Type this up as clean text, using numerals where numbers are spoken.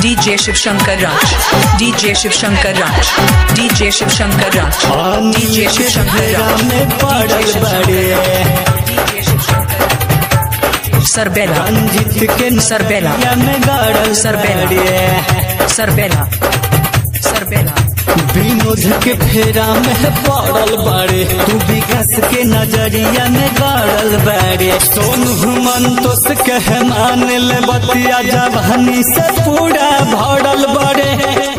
DJ Shiv Shankar Raj, DJ Shiv Shankar Raj, DJ Shiv Shankar Raj, DJ Shiv Shankar Raj में पड़ल बड़े सरबेला रंजित के सरबेला में गाड़ल सरबेला सरबेला सरबेला विनोद के फेरा में पड़ल बड़े तू विकास के नजरिया में गाड़ल बड़े सोनू मंतोष के मान ले बतिया जवानी से पूरा भरल बड़े।